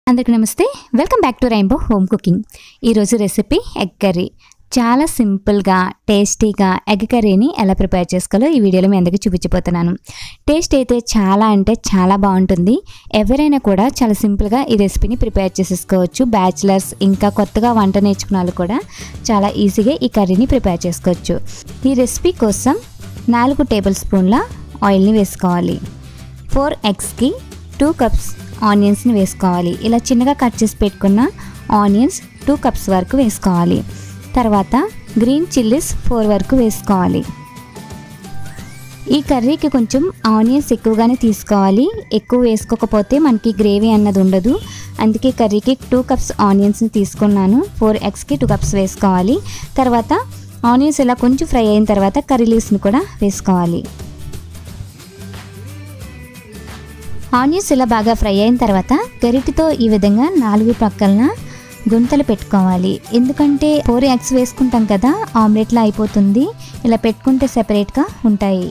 అందరికీ నమస్తే, welcome back to Rainbow Home Cooking. ఈరోజు రెసిపీ ఎగ్ కర్రీ. చాలా సింపుల్గా టేస్టీగా ఎగ్ కర్రీని ఎలా ప్రిపేర్ చేసుకోవాలో ఈ వీడియోలో మీ అందరికీ చూపించబోతున్నాను. టేస్ట్ అయితే చాలా అంటే చాలా బాగుంటుంది. ఎవరైనా కూడా చాలా సింపుల్గా ఈ రెసిపీని ప్రిపేర్ చేసేసుకోవచ్చు. బ్యాచిలర్స్ ఇంకా కొత్తగా వంట నేర్చుకున్న వాళ్ళు కూడా చాలా ఈజీగా ఈ కర్రీని ప్రిపేర్ చేసుకోవచ్చు. ఈ రెసిపీ కోసం 4 టేబుల్ స్పూన్ల ఆయిల్ని వేసుకోవాలి. 4 ఎగ్స్కి 2 కప్స్ ఆనియన్స్ని వేసుకోవాలి. ఇలా చిన్నగా కట్ చేసి పెట్టుకున్న ఆనియన్స్ 2 కప్స్ వరకు వేసుకోవాలి. తర్వాత గ్రీన్ చిల్లీస్ 4 వరకు వేసుకోవాలి. ఈ కర్రీకి కొంచెం ఆనియన్స్ ఎక్కువగానే తీసుకోవాలి. ఎక్కువ వేసుకోకపోతే మనకి గ్రేవీ అన్నది ఉండదు. అందుకే కర్రీకి 2 కప్స్ ఆనియన్స్ని తీసుకున్నాను. 4 ఎగ్స్కి 2 కప్స్ వేసుకోవాలి. తర్వాత ఆనియన్స్ ఇలా కొంచెం ఫ్రై అయిన తర్వాత కర్రీ లీవ్స్ని కూడా వేసుకోవాలి. ఆనియన్స్ ఇలా బాగా ఫ్రై అయిన తర్వాత గరిటెతో ఈ విధంగా 4 పక్కలన గుంతలు పెట్టుకోవాలి. ఎందుకంటే 4 ఎగ్స్ వేసుకుంటాం కదా, ఆమ్లెట్లా అయిపోతుంది. ఇలా పెట్టుకుంటే సెపరేట్గా ఉంటాయి.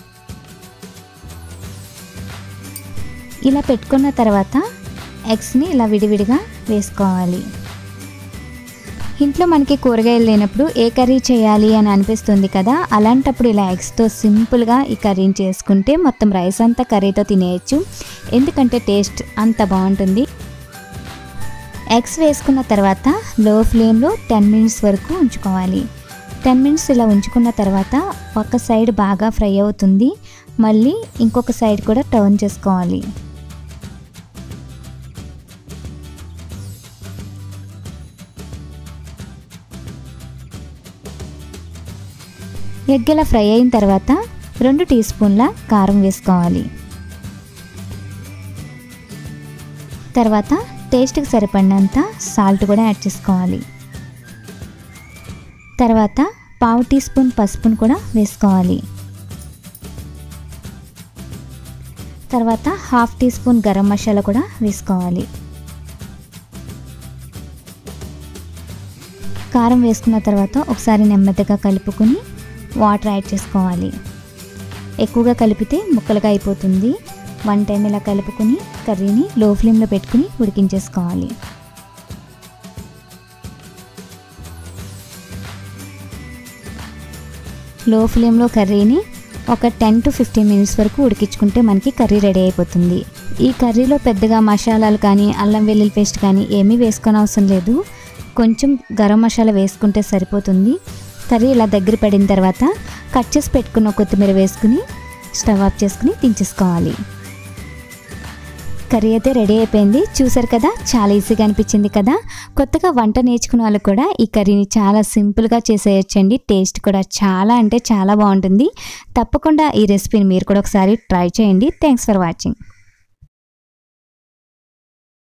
ఇలా పెట్టుకున్న తర్వాత ఎగ్స్ని ఇలా విడివిడిగా వేసుకోవాలి. ఇంట్లో మనకి కూరగాయలు లేనప్పుడు ఏ కర్రీ చేయాలి అని అనిపిస్తుంది కదా, అలాంటప్పుడు ఇలా ఎగ్స్తో సింపుల్గా ఈ కర్రీని చేసుకుంటే మొత్తం రైస్ అంతా కర్రీతో తినేయచ్చు. ఎందుకంటే టేస్ట్ అంత బాగుంటుంది. ఎగ్స్ వేసుకున్న తర్వాత లో ఫ్లేమ్లో 10 మినిట్స్ వరకు ఉంచుకోవాలి. 10 మినిట్స్ ఇలా ఉంచుకున్న తర్వాత ఒక సైడ్ బాగా ఫ్రై అవుతుంది. మళ్ళీ ఇంకొక సైడ్ కూడా టర్న్ చేసుకోవాలి. ఎగ్ ఇలా ఫ్రై అయిన తర్వాత 2 టీ స్పూన్ల కారం వేసుకోవాలి. తర్వాత టేస్ట్కి సరిపడినంత సాల్ట్ కూడా యాడ్ చేసుకోవాలి. తర్వాత 1/2 టీ స్పూన్ పసుపును కూడా వేసుకోవాలి. తర్వాత 1/2 టీ స్పూన్ గరం మసాలా కూడా వేసుకోవాలి. కారం వేసుకున్న తర్వాత ఒకసారి నెమ్మదిగా కలుపుకొని వాటర్ యాడ్ చేసుకోవాలి. ఎక్కువగా కలిపితే ముక్కలుగా అయిపోతుంది. 1 టైం ఇలా కలుపుకొని కర్రీని లో ఫ్లేమ్లో పెట్టుకుని ఉడికించేసుకోవాలి. లో ఫ్లేమ్లో కర్రీని ఒక 10 to 15 మినిట్స్ వరకు ఉడికించుకుంటే మనకి కర్రీ రెడీ అయిపోతుంది. ఈ కర్రీలో పెద్దగా మసాలాలు కానీ అల్లం వెల్లుల్లి పేస్ట్ కానీ ఏమీ వేసుకొని అవసరం లేదు. కొంచెం గరం మసాలా వేసుకుంటే సరిపోతుంది. కర్రీ ఇలా దగ్గర పడిన తర్వాత కట్ చేసి పెట్టుకున్న కొత్తిమీర వేసుకుని స్టవ్ ఆఫ్ చేసుకుని దించేసుకోవాలి. కర్రీ అయితే రెడీ అయిపోయింది. చూసారు కదా, చాలా ఈజీగా అనిపించింది కదా. కొత్తగా వంట నేర్చుకున్న వాళ్ళు కూడా ఈ కర్రీని చాలా సింపుల్గా చేసేయచ్చండి. టేస్ట్ కూడా చాలా అంటే చాలా బాగుంటుంది. తప్పకుండా ఈ రెసిపీని మీరు కూడా ఒకసారి ట్రై చేయండి. Thanks for watching.